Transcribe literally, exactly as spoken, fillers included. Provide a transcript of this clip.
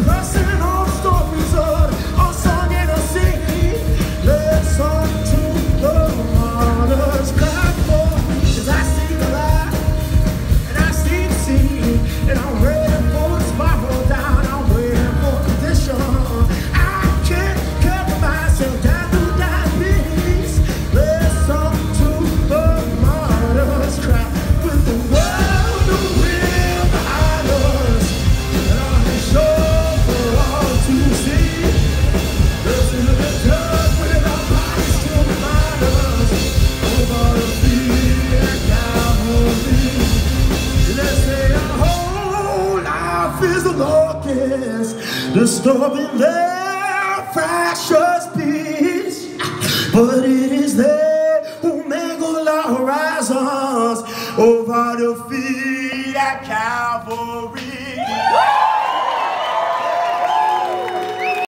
pressing on stories of a song and a singing. Listen to the martyrs cry for, 'cause I see the light and I see the sea, and I'm ready for the spiral down. I'm waiting for condition. I can't cut myself down to diabetes. Listen to the martyrs cry with the world to win behind us, and on the show for all to see. Listen to the dust with our bodies to remind us over the feet and Calvary. Let's say our whole life is a locust, disturbing their precious peace. But it is they who mangle our horizons over the feet at Calvary.